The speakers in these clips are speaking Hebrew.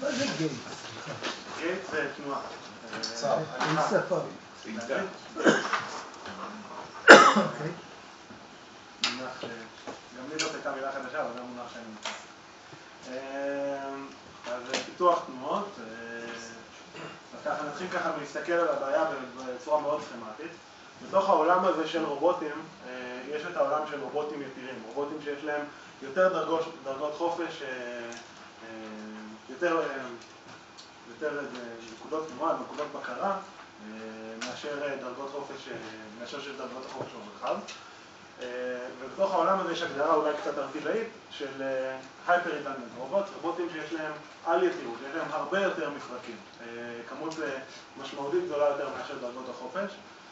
מה זה גייט? גייט זה תנועה. עם שפה. אוקיי. מונח, גם לי זאת הייתה מילה חדשה, אבל זה מונח שאני מונח. אז פיתוח תנועות, אז ככה נתחיל ככה להסתכל על הבעיה בצורה מאוד סכמטית. בתוך העולם הזה של רובוטים, יש את העולם של רובוטים יתירים, רובוטים שיש להם יותר דרגות חופש, יותר נקודות תנועה, נקודות בקרה, מאשר של דרגות החופש במרחב. ובתוך העולם הזה יש הגדרה אולי קצת ארטילאית של הייפר-רידנדנט רובוטים שיש להם על יתירות, יש להם הרבה יותר מפרקים, כמות משמעותית גדולה יותר מאשר דרגות החופש.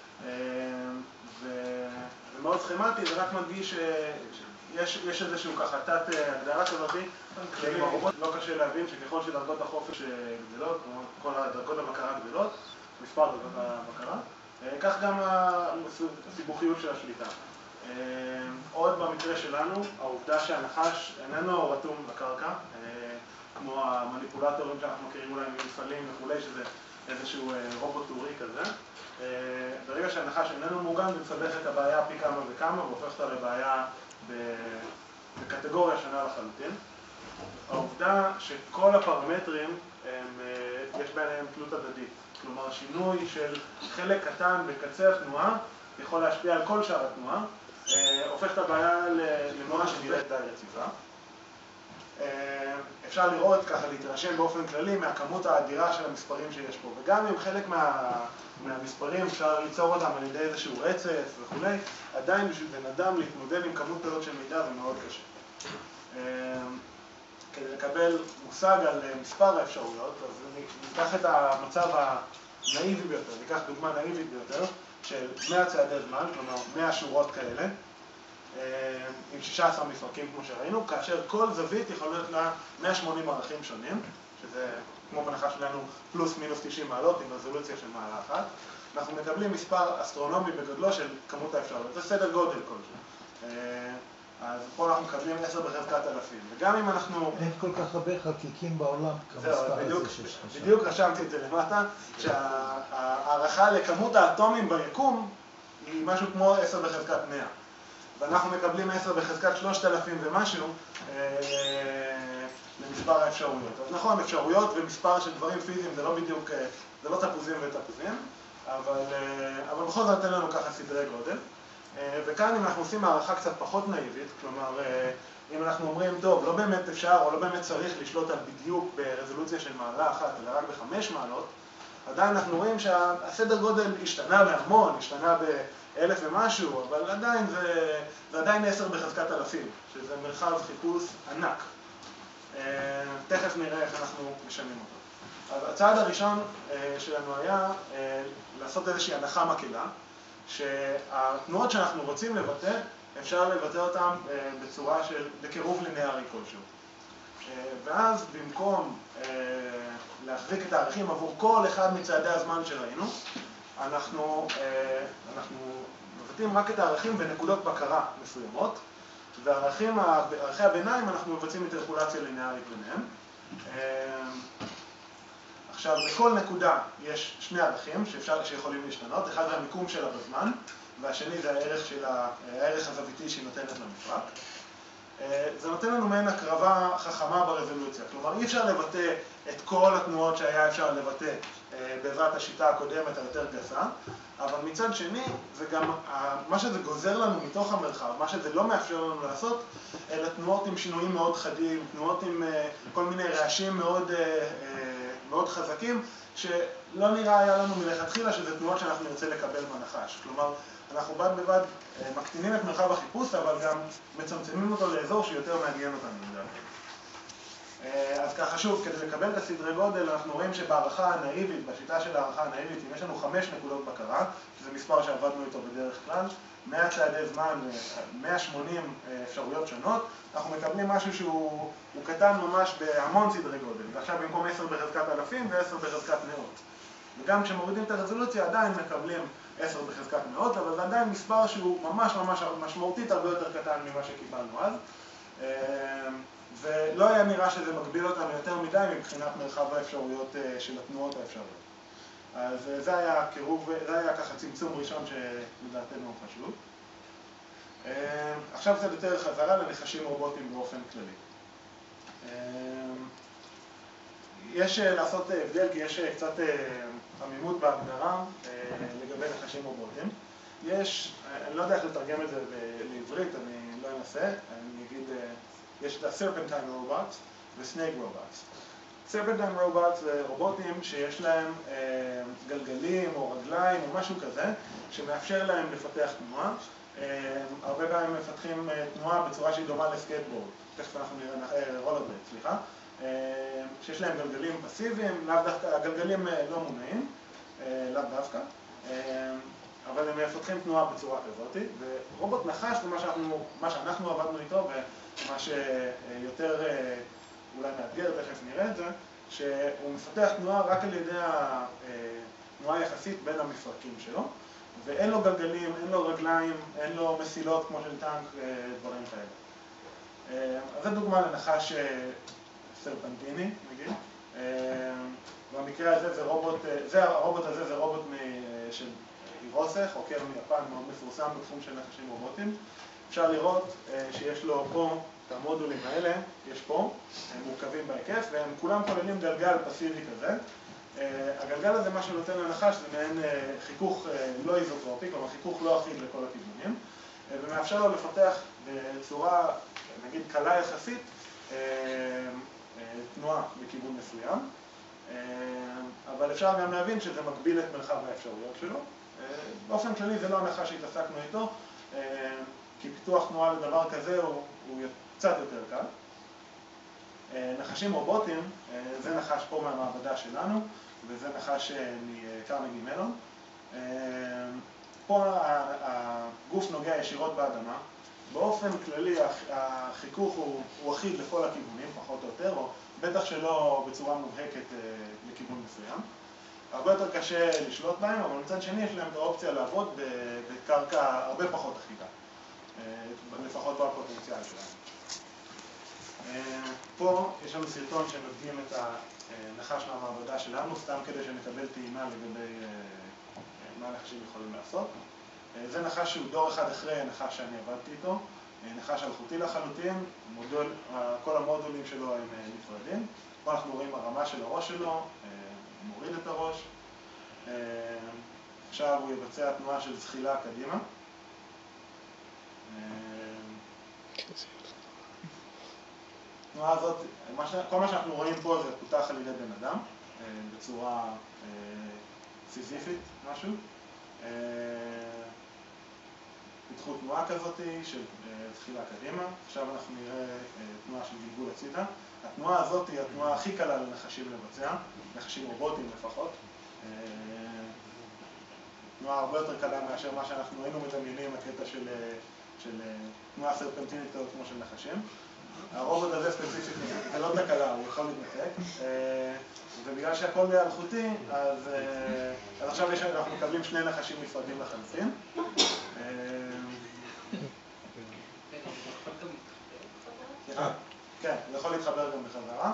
ומאוד סכמטי, זה רק מדגיש שיש איזשהו ככה תת הגדרה כזאת, עם הרובוט לא קשה להבין שככל שדרגות החופש גדלות, כמו כל הדרגות הבקרה גדלות, מספר דרגות הבקרה, כך גם הסיבוכיות של השליטה. עוד במקרה שלנו, העובדה שהנחש איננו רתום לקרקע, כמו המניפולטורים שאנחנו מכירים אולי ממפעלים וכולי, שזה איזשהו רובוט טורי כזה. ברגע שהנחש איננו מוגן, זה מסבך את הבעיה פי כמה וכמה, והופך אותה לבעיה בקטגוריה שונה לחלוטין. העובדה שכל הפרמטרים, יש ביניהם תלות הדדית. כלומר, שינוי של חלק קטן בקצה התנועה יכול להשפיע על כל שאר התנועה, הופך את הבעיה לתנועה שנראית די רציפה. אפשר לראות, ככה להתרשם באופן כללי, מהכמות האדירה של המספרים שיש פה. וגם אם חלק מהמספרים אפשר ליצור אותם על ידי איזשהו רצף וכולי, עדיין בשביל בן אדם להתמודד עם כמות כזאת של מידע זה מאוד קשה. כדי לקבל מושג על מספר האפשרויות, אז ניקח את המצב הנאיבי ביותר, ניקח דוגמה נאיבית ביותר, של 100 צעדי זמן, כלומר 100 שורות כאלה, עם 16 מפרקים כמו שראינו, כאשר כל זווית יכול להיות לה 180 ערכים שונים, שזה כמו בנחש שלנו פלוס מינוס 90 מעלות עם רזולוציה של מעלה אחת. אנחנו מקבלים מספר אסטרונומי בגודלו של כמות האפשרויות, זה סדר גודל כלשהו. אז פה אנחנו מקבלים 10 בחזקת אלפים, וגם אם אנחנו... אין כל כך הרבה חלקיקים בעולם כמספר הזה שיש חשב. בדיוק רשמתי את זה למטה, שהערכה לכמות האטומים ביקום היא משהו כמו 10 בחזקת 100. ואנחנו מקבלים 10 בחזקת 3,000 ומשהו למספר האפשרויות. אז נכון, אפשרויות ומספר של דברים פיזיים זה לא בדיוק, זה לא תפוזים ותפוזים, אבל בכל זאת נותן לנו ככה סדרי גודל. וכאן אם אנחנו עושים הערכה קצת פחות נאיבית, כלומר אם אנחנו אומרים, טוב, לא באמת אפשר או לא באמת צריך לשלוט על בדיוק ברזולוציה של מעלה אחת, אלא רק ב5 מעלות, עדיין אנחנו רואים שהסדר גודל השתנה בהמון, השתנה ב1000 ומשהו, אבל עדיין זה עדיין 10 בחזקת אלפים, שזה מרחב חיפוש ענק. תכף נראה איך אנחנו משנים אותו. אז הצעד הראשון שלנו היה לעשות איזושהי הנחה מקלה, שהתנועות שאנחנו רוצים לבטא, אפשר לבטא אותן בצורה של בקירוב לינארי כלשהו. ואז במקום להחזיק את הערכים עבור כל אחד מצעדי הזמן שראינו, אנחנו מבטאים רק את הערכים בנקודות בקרה מסוימות, וערכי הביניים אנחנו מבצעים אינטרפולציה לינארית ביניהם. עכשיו, בכל נקודה יש שני ערכים שיכולים להשתנות, אחד זה המיקום שלה בזמן, והשני זה הערך הזוויתי שהיא נותנת למפרק. זה נותן לנו מעין הקרבה חכמה ברזולוציה, כלומר אי אפשר לבטא את כל התנועות שהיה אפשר לבטא בעזרת השיטה הקודמת היותר גסה, אבל מצד שני זה גם מה שזה גוזר לנו מתוך המרחב, מה שזה לא מאפשר לנו לעשות, אלה תנועות עם שינויים מאוד חדים, תנועות עם כל מיני רעשים מאוד חזקים, שלא נראה היה לנו מלכתחילה שזה תנועות שאנחנו נרצה לקבל בנחש. כלומר, אנחנו בד בבד מקטינים את מרחב החיפוש, אבל גם מצמצמים אותו לאזור שיותר מעניין אותנו. אז ככה שוב, כדי לקבל את הסדרי גודל, אנחנו רואים שבהערכה הנאיבית, בשיטה של הערכה הנאיבית, אם יש לנו 5 נקודות בקרה, שזה מספר שעבדנו איתו בדרך כלל, 100 צעדי זמן, 180 אפשרויות שונות, אנחנו מקבלים משהו שהוא קטן ממש בהמון סדרי גודל. ועכשיו במקום 10 בחזקת אלפים ו10 בחזקת מאות. וגם כשמורידים את הרזולוציה עדיין מקבלים 10 בחזקת מאות, אבל זה עדיין מספר שהוא ממש ממש משמעותית הרבה יותר קטן ממה שקיבלנו אז. ולא היה נראה שזה מגביל אותנו יותר מדי מבחינת מרחב האפשרויות של התנועות האפשריות. אז זה היה קירוב, זה היה ככה צמצום ראשון שלדעתנו הוא חשוב. עכשיו זה יותר חזרה לנחשים רובוטיים באופן כללי. יש לעשות הבדל כי יש קצת עמימות בהגדרה לגבי נחשים רובוטיים. אני לא יודע איך לתרגם את זה לעברית, אני לא אנסה, אני אגיד, יש את ה-Serpentine Robots ו-Snake Robots. Serpentine Robots זה רובוטים שיש להם גלגלים או רגליים או משהו כזה, שמאפשר להם לפתח תנועה. הרבה פעמים מפתחים תנועה בצורה שהיא דומה לסקייטבורד, תכף אנחנו נראה רולרבלייד, סליחה. שיש להם גלגלים פסיביים, לאו דווקא, הגלגלים לא מונעים, לאו דווקא, אבל הם מפתחים תנועה בצורה כזאת, ורובוט נחש זה מה שאנחנו עבדנו איתו, ומה שיותר אולי מאתגר, תכף נראה את זה, שהוא מפתח תנועה רק על ידי התנועה יחסית בין המפרקים שלו, ואין לו גלגלים, אין לו רגליים, אין לו מסילות כמו של טנק, דברים כאלה. אז זו דוגמה לנחש סרפנטיני, נגיד. במקרה הזה הרובוט הזה זה רובוט של הירוסך, חוקר מיפן מאוד מפורסם בתחום של נחשים רובוטיים. אפשר לראות שיש לו פה את המודולים האלה, יש פה, הם מורכבים בהיקף, והם כולם כוללים גלגל פסיבי כזה. הגלגל הזה, מה שנותן לנחש, זה מעין חיכוך לא איזוטרופי, כלומר חיכוך לא אחיד לכל הכיוונים, ומאפשר לו לפתח בצורה, נגיד, קלה יחסית, תנועה בכיוון מסוים, אבל אפשר גם להבין שזה מגביל את מרחב האפשרויות שלו. באופן כללי זה לא הנחש שהתעסקנו איתו, כי פיתוח תנועה לדבר כזה הוא קצת יותר קל. נחשים רובוטיים, זה נחש פה מהמעבדה שלנו, וזה נחש מקרנגי מלון. פה הגוף נוגע ישירות באדמה. באופן כללי החיכוך הוא אחיד לכל הכיוונים, פחות או יותר, או בטח שלא בצורה מובהקת לכיוון מסוים. הרבה יותר קשה לשלוט בהם, אבל מצד שני יש להם את האופציה לעבוד בקרקע הרבה פחות אחידה, לפחות בפוטנציאל שלהם. פה יש לנו סרטון שמדגים את הנחש מהמעבדה שלנו, סתם כדי שנקבל טעימה לגבי מה הנחשים יכולים לעשות. זה נחש שהוא דור אחד אחרי הנחש שאני עבדתי איתו, נחש אלחוטי לחלוטין, כל המודולים שלו הם נפרדים. פה אנחנו רואים הרמה של הראש שלו, הוא מוריד את הראש. עכשיו הוא יבצע תנועה של זחילה קדימה. התנועה הזאת, כל מה שאנחנו רואים פה זה פותח על ידי בן אדם, בצורה סיזיפית, משהו. פיתחו תנועה כזאת של זחילה קדימה, עכשיו אנחנו נראה תנועה של גלגול הצידה. התנועה הזאת היא התנועה הכי קלה לנחשים לבצע, נחשים רובוטיים לפחות. תנועה הרבה יותר קלה מאשר מה שאנחנו היינו מדמיינים, הקטע של תנועה סרפנטינית כמו של נחשים. הרובוט הזה ספציפית זה לא תקלה, הוא יכול להתנתק, ובגלל שהכל אלחוטי, אז עכשיו אנחנו מקבלים שני נחשים נפרדים לחלוטין. כן, הוא יכול להתחבר גם בחזרה.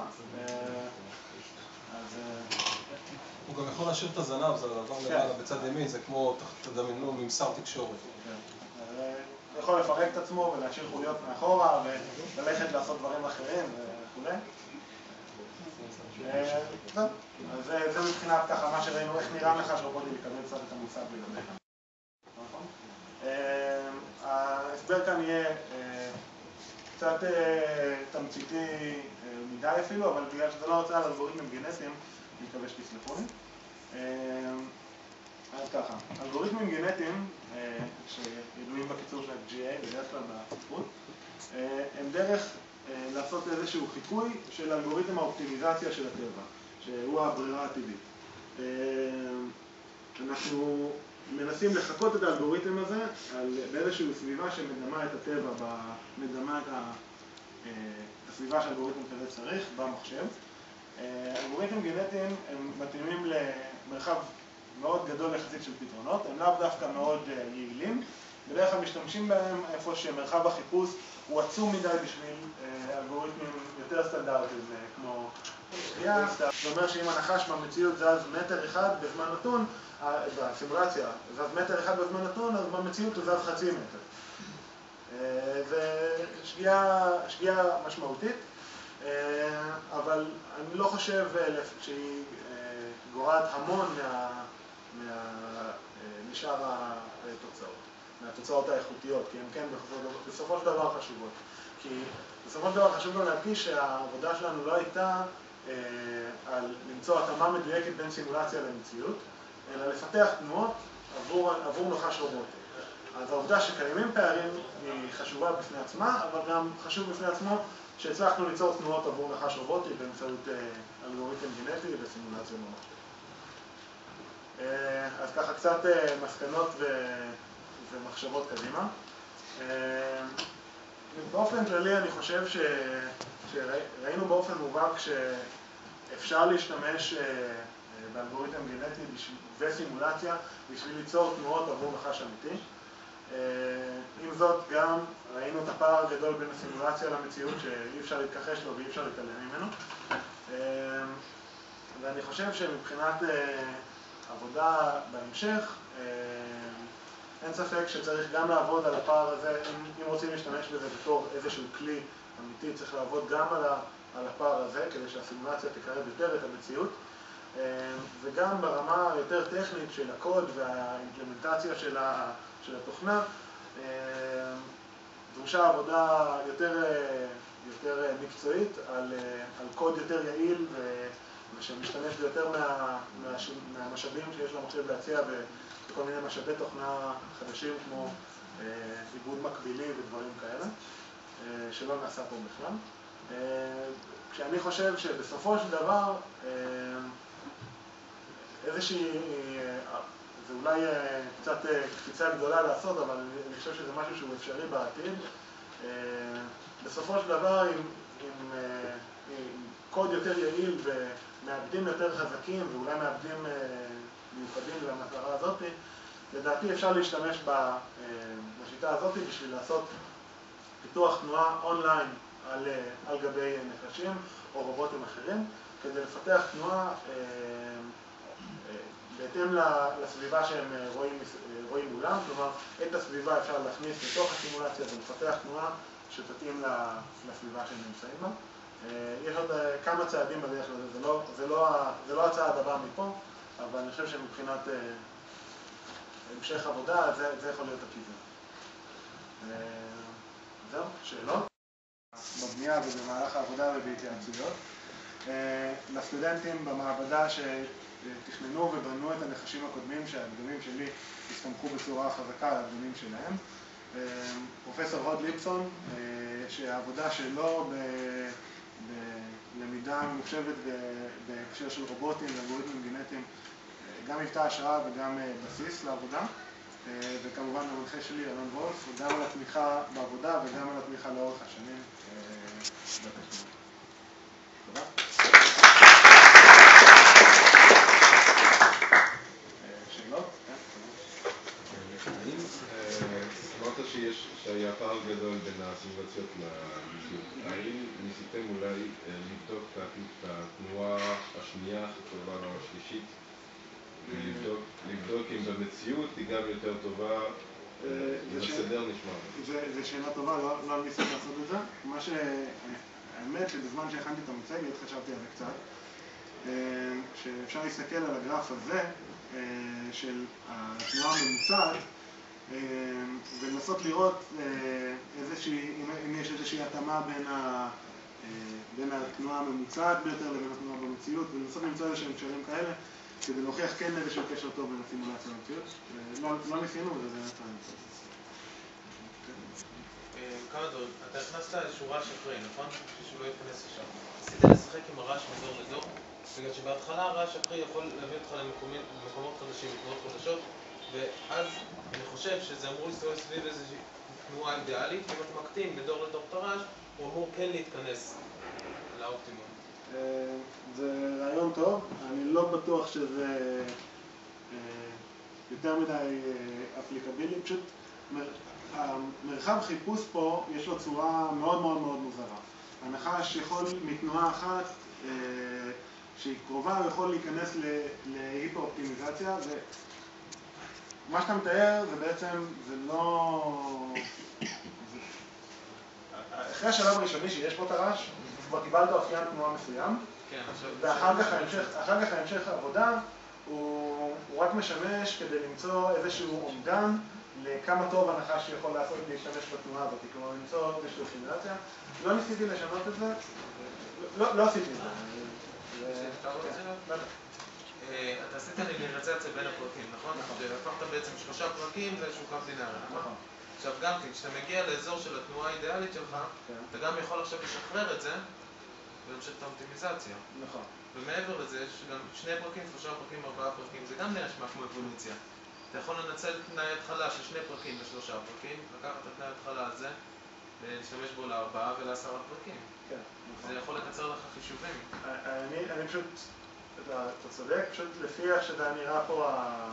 הוא גם יכול להשאיר את הזנב, זה דבר למעלה בצד ימין, זה כמו, תדמיינו, ממסר תקשורת. הוא יכול לפרק את עצמו ולהשאיר חוליות מאחורה וללכת לעשות דברים אחרים וכו'. אז זה מבחינת ככה מה שראינו, איך נראה נחש רובוטי לקבל קצת את המושג לגבי. ההסבר כאן יהיה קצת תמציתי מדי אפילו, אבל בגלל שזה לא הרצאה על אלגוריתמים גנטיים, אני מקווה שתסלחו לי. אז ככה, אלגוריתמים גנטיים, שידועים בקיצור של GA, בדרך כלל בספרות, הם דרך לעשות איזשהו חיקוי של אלגוריתם האופטימיזציה של הטבע, שהוא הברירה הטבעית. אנחנו מנסים לחקות את האלגוריתם הזה באיזושהי סביבה שמדמה את הטבע, מדמה את הסביבה שהאלגוריתם כזה צריך במחשב. אלגוריתמים גנטיים הם מתאימים למרחב מאוד גדול יחסית של פתרונות, הם לאו דווקא מאוד יעילים, בדרך כלל משתמשים בהם איפה שמרחב החיפוש הוא עצום מדי בשביל אלגוריתמים יותר סטנדרטיים, כמו שגיאה. זה אומר שאם הנחש במציאות זז מטר אחד בזמן נתון, בסימולציה זז מטר אחד בזמן נתון, אז במציאות הוא זז חצי מטר. זה שגיאה משמעותית, אבל אני לא חושב שהיא גורעת המון משאר התוצאות, מהתוצאות האיכותיות, כי הן כן בסופו של דבר חשובות. כי בסופו של דבר חשוב גם להדגיש שהעבודה שלנו לא הייתה על למצוא התאמה מדויקת בין סימולציה למציאות, אלא לפתח תנועות עבור נחש רובוטי. אז העובדה שקיימים פערים היא חשובה בפני עצמה, אבל גם חשוב בפני עצמו שהצלחנו ליצור תנועות עבור נחש רובוטי באמצעות אלגוריתם גנטי וסימולציה ממוחשבת. אז ככה קצת מסקנות ומחשבות קדימה. באופן כללי אני חושב שראינו באופן מובהק שאפשר להשתמש באלגוריתם גנטי וסימולציה בשביל ליצור תנועות עבור נחש אמיתי. עם זאת גם ראינו את הפער הגדול בין הסימולציה למציאות שאי אפשר להתכחש לו ואי אפשר להתעלם ממנו. ואני חושב שמבחינת עבודה בהמשך, אין ספק שצריך גם לעבוד על הפער הזה, אם רוצים להשתמש בזה בתור איזשהו כלי אמיתי, צריך לעבוד גם על הפער הזה כדי שהסימולציה תקרב יותר את המציאות, וגם ברמה יותר טכנית של הקוד והאימפלמנטציה של התוכנה, דרושה עבודה יותר מקצועית על קוד יותר יעיל ושמשתמש ביותר מהמשאבים שיש למחשב להציע וכל מיני משאבי תוכנה חדשים כמו עיבוד מקבילי ודברים כאלה, שלא נעשה פה בכלל. כשאני חושב שבסופו של דבר איזושהי, זה אולי קצת קפיצה גדולה לעשות, אבל אני חושב שזה משהו שהוא אפשרי בעתיד. בסופו של דבר, עם קוד יותר יעיל ומעבדים יותר חזקים ואולי מעבדים מיוחדים למטרה הזאת, לדעתי אפשר להשתמש בשיטה הזאת בשביל לעשות פיתוח תנועה אונליין על גבי נחשים או רובוטים אחרים, כדי לפתח תנועה בהתאם לסביבה שהם רואים מולם, כלומר את הסביבה אפשר להכניס לתוך הסימולציה ולפתח תנועה שתתאים לסביבה שהם נמצאים בה. יש עוד כמה צעדים בדרך לזה, זה לא הצעד הבא מפה, אבל אני חושב שמבחינת המשך עבודה זה יכול להיות הכיוון. זהו, שאלות? בבנייה ובמהלך העבודה ובהתייעצויות. לסטודנטים במעבדה שתכננו ובנו את הנחשים הקודמים, שהדגמים שלי הסתמכו בצורה חזקה על הדגמים שלהם. פרופסור הוד ליפסון, שהעבודה שלו בלמידה ממוחשבת בהקשר של רובוטים ואלגוריתמים גנטיים גם היוותה השראה וגם בסיס לעבודה. וכמובן המנחה שלי, אלון וולף, גם על התמיכה בעבודה וגם על התמיכה לאורך השנים בטכנולוגיה. תודה. שאלות? אמרת שהיה פער גדול בין הסימולציות למציאות. האם ניסיתם אולי לבדוק את התנועה השנייה הכי טובה או השלישית? ולבדוק אם במציאות היא גם יותר טובה, בסדר נשמע. זו שאלה טובה, לא ניסיתי לעשות את זה. האמת שבזמן שהכנתי את המצגת חשבתי על זה קצת, שאפשר להסתכל על הגרף הזה של התנועה הממוצעת ולנסות לראות אם יש איזושהי התאמה בין התנועה הממוצעת ביותר לבין התנועה במציאות, ולנסות למצוא איזשהם קשרים כאלה כדי להוכיח כן איזשהו קשר טוב בין הסימולציה למציאות. לא ניסינו וזה נתן. כמה דברים, אתה הכנסת שורה שקרי, נכון? שהוא לא ייכנס לשם. עשית לשחק עם הרעש מדור לדור, בגלל שבהתחלה הרעש שקרי יכול להביא אותך למקומות חדשים, לתנועות חדשות, ואז אני חושב שזה אמור להסתובב סביב איזושהי תנועה אידיאלית, אם אתה מקטין מדור לדור את הרעש, הוא אמור כן להתכנס לאופטימום. זה רעיון טוב, אני לא בטוח שזה יותר מדי אפליקבילי, פשוט המרחב חיפוש פה יש לו צורה מאוד מאוד מאוד מוזרה. הנחש יכול מתנועה אחת שהיא קרובה, הוא יכול להיכנס להיפר-אופטימיזציה, ומה שאתה מתאר זה בעצם, זה לא... אחרי השלב הראשוני שיש פה את הרעש, כבר קיבלת אופיין תנועה מסוים, ואחר כך ההמשך העבודה הוא רק משמש כדי למצוא איזשהו אומדן לכמה טוב הנחש יכול לעשות להשתמש בתנועה הזאת, כלומר למצוא איזושהי אופטימיזציה. לא ניסיתי לשנות את זה, לא עשיתי את זה. אתה עשית ליניאריזציה בין הפרקים, נכון? שהפכת בעצם 3 פרקים לאיזשהו קו לינארי, נכון? עכשיו גם כן, כשאתה מגיע לאזור של התנועה האידיאלית שלך, אתה גם יכול עכשיו לשחרר את זה ולהמשיך את האופטימיזציה. נכון. ומעבר לזה, יש גם 2 פרקים, 3 פרקים, 4 פרקים, זה גם נשמע כמו אבולוציה. אתה יכול לנצל תנאי התחלה של 2 פרקים ל3 פרקים, לקחת את תנאי התחלה הזה, ולהשתמש בו ל4 ול10 פרקים. כן. זה יכול לקצר לך חישובים. אני פשוט, אתה צודק, פשוט לפי איך שזה נראה פה,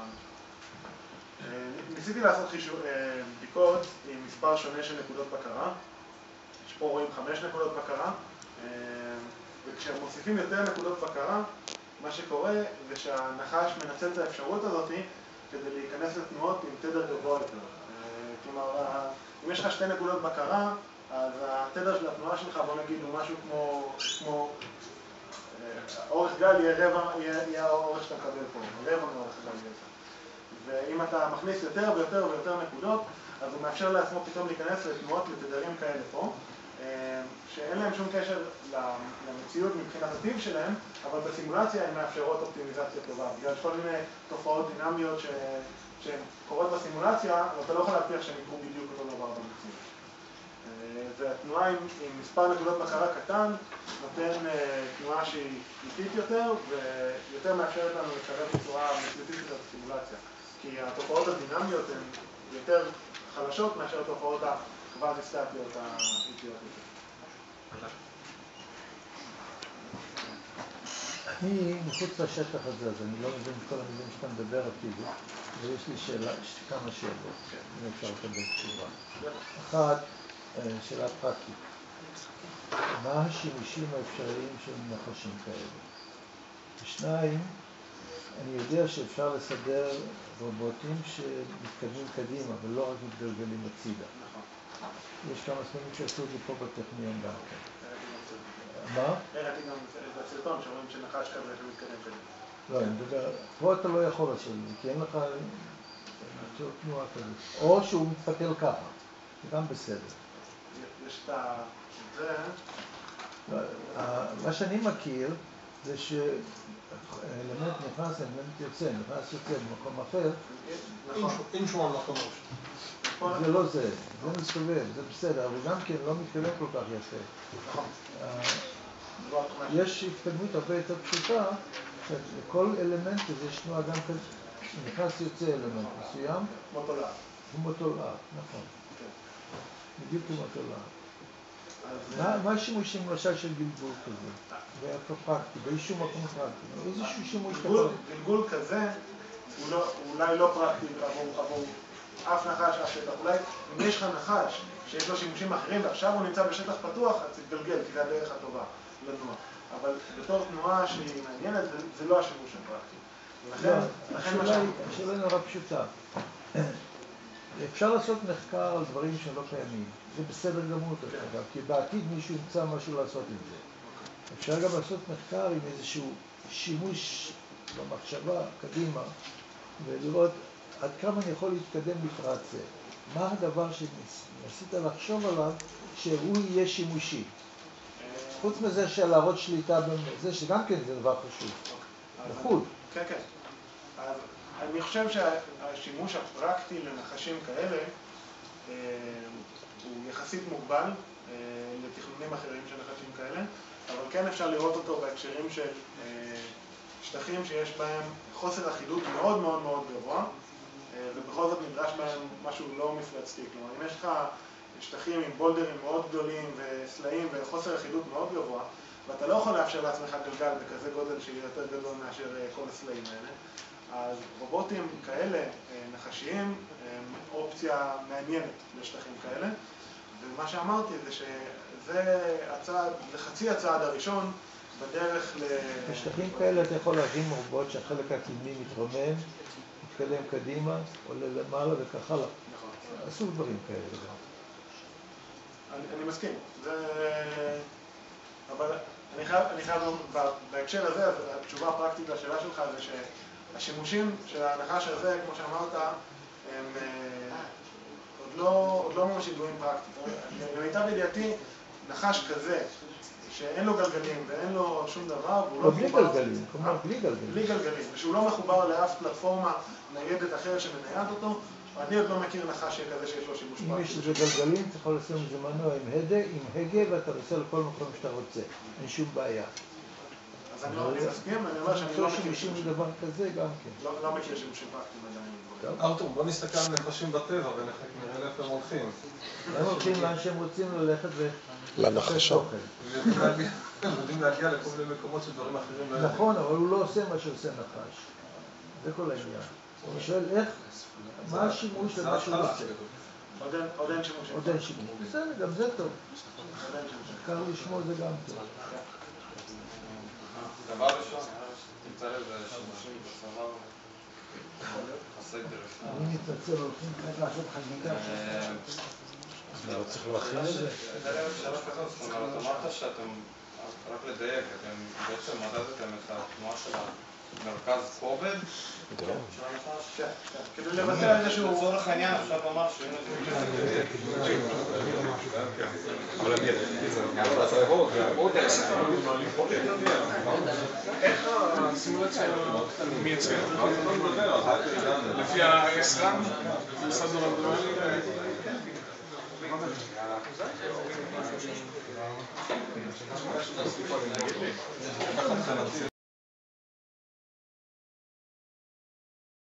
ניסיתי לעשות בדיקות עם מספר שונה של נקודות בקרה. יש פה רואים 5 נקודות בקרה, וכשמוסיפים יותר נקודות בקרה, מה שקורה זה שהנחש מנצל את האפשרות הזאת כדי להיכנס לתנועות עם תדר גבוה יותר. כלומר, אם יש לך 2 נקודות בקרה, אז התדר של התנועה שלך, בוא נגיד, הוא משהו כמו אורך גל יהיה האורך שאתה מקבל פה, רבע מאורך גל יהיה זה. ואם אתה מכניס יותר ויותר ויותר נקודות, אז הוא מאפשר לעצמו פתאום להיכנס לתנועות לתדרים כאלה פה, שאין להם שום קשר למציאות מבחינת הטיב שלהם, אבל בסימולציה הן מאפשרות אופטימיזציה טובה. בגלל כל מיני תופעות דינמיות שהן קורות בסימולציה, אבל אתה לא יכול להבטיח שהן יקרו בדיוק אותו דבר במציאות. והתנועה עם מספר נקודות בקרה קטן נותן תנועה שהיא איטית יותר, ויותר מאפשרת לנו לקרב בצורה משליטית את הסימולציה. כי התופעות הדינמיות הן יותר חלשות מאשר התופעות הקוואזי-סטטיות האיטיות יותר. אני מחוץ לשטח הזה, אז אני לא מבין את כל המילים שאתה מדבר אפילו, ויש לי כמה שאלות, אם אפשר לקבל תשובה. אחת, שאלה פרקטית. מה השימושים האפשריים של נחשים כאלה? 2, אני יודע שאפשר לסדר רובוטים שמתקדמים קדימה, ולא רק מתגלגלים הצידה. יש כמה ספרים שעשו את זה פה בטכניון גם כן. מה? ראיתי גם בסרטון שאומרים שנחש כזה שמתקדם קדימה. לא, אני מדבר, פה אתה לא יכול לעשות את זה, כי אין לך תנועה כזאת. או שהוא מתפתל ככה, זה גם בסדר. יש את זה... מה שאני מכיר זה שאלמנט נכנס, אלמנט יוצא, נכנס יוצא במקום אחר. אין שום מקום ראש. זה לא זה, זה מסתובב, זה בסדר, אבל גם כן לא מתקדם כל כך יפה. יש התקדמות הרבה יותר פשוטה, לכל אלמנט הזה יש תנועה גם כזה, נכנס יוצא אלמנט מסוים. מוטולר. מוטולר, נכון. בדיוק מוטולר. מה השימושים למשל של גלגול כזה? ואיפה פרקטי? באיזשהו מקום פרקטי? איזשהו שימוש כזה? גלגול כזה הוא אולי לא פרקטי עבור אף נחש, אף שטח. אולי אם יש לך נחש שיש לו שימושים אחרים ועכשיו הוא נמצא בשטח פתוח, אז תתגלגל, כי זה הדרך הטובה לנוע. אבל בתור תנועה שהיא מעניינת, זה לא השימוש הפרקטי. השאלה נורא פשוטה. אפשר לעשות מחקר על דברים שלא קיימים. זה בסדר גמור, אגב, כי בעתיד מישהו ימצא משהו לעשות עם זה. אפשר גם לעשות מחקר עם איזשהו שימוש במחשבה קדימה, ולראות עד כמה אני יכול להתקדם לקראת זה. מה הדבר שניסית לחשוב עליו שהוא יהיה שימושי? חוץ מזה של להראות שליטה בזה, שגם כן זה דבר חשוב. לחוד. כן, כן. אז אני חושב שהשימוש הפרקטי לנחשים כאלה הוא יחסית מוגבל לתכנונים אחרים של נחשים כאלה, אבל כן אפשר לראות אותו בהקשרים של שטחים שיש בהם חוסר אחידות מאוד מאוד מאוד גבוה, ובכל זאת נדרש בהם משהו לא מפלצתי. כלומר, אם יש לך שטחים עם בולדרים מאוד גדולים וסלעים וחוסר אחידות מאוד גבוה, ואתה לא יכול לאפשר לעצמך גלגל בכזה גודל שיהיה יותר גדול מאשר כל הסלעים האלה, אז רובוטים כאלה, נחשיים, הם אופציה מעניינת לשטחים כאלה. ומה שאמרתי זה שזה חצי הצעד הראשון בדרך בשטחים כאלה אתה יכול להבין רובוט שהחלק הקדמי מתרומם, מתקדם קדימה, עולה למעלה וכך הלאה. נכון. עשו דברים כאלה. אני מסכים. אבל אני חייב בהקשר הזה, התשובה הפרקטית לשאלה שלך זה שהשימושים של הנחש הזה, כמו שאמרת, הם עוד לא ממש ידועים פרקטית. למיטב ידיעתי, נחש כזה, שאין לו גלגלים ואין לו שום דבר, והוא לא בלי גלגלים, כלומר בלי גלגלים. בלי גלגלים, ושהוא לא מחובר לאף פלטפורמה ניידת אחרת שמנייד אותו, אני עוד לא מכיר נחש כזה שיש לו שימוש פרקטי. אם יש לזה גלגלים, אתה יכול לשים איזה מנוע עם הגה ואתה נוסע לכל מקום שאתה רוצה. אין שום בעיה. אז אני מסכים, אני אומר שאני לא מכיר שימושים לדבר כזה גם כן. לא מכיר שימושים פרקטיים עדיין. ארתור, בוא נסתכל על נחשים בטבע ונראה לאיפה הם הולכים. הם הולכים לאן שהם רוצים ללכת לנחשה. הם יודעים להגיע לכל מיני מקומות של דברים אחרים. נכון, אבל הוא לא עושה מה שעושה נחש. זה כל העניין. אני שואל איך, מה השימוש למה שהוא עושה? עוד אין שימוש. עוד אין שימוש. בסדר, גם זה טוב. קר לשמוע זה גם טוב. דבר ראשון, תמצא לזה שימושים בצבא הסגר. אני מתנצל, הולכים לעשות חגיגה. אני לא צריך להכין את זה. שאלה כזאת, זאת אומרת, אמרת שאתם, רק לדייק, אתם בעצם מדדתם את התנועה של המרכז כובד של הנחש? כן, כדי לבצע איזשהו... לצורך העניין אפשר לומר שאם איך הסימולציה מייצרת לפי האסלאם? מוסד רנדומלי?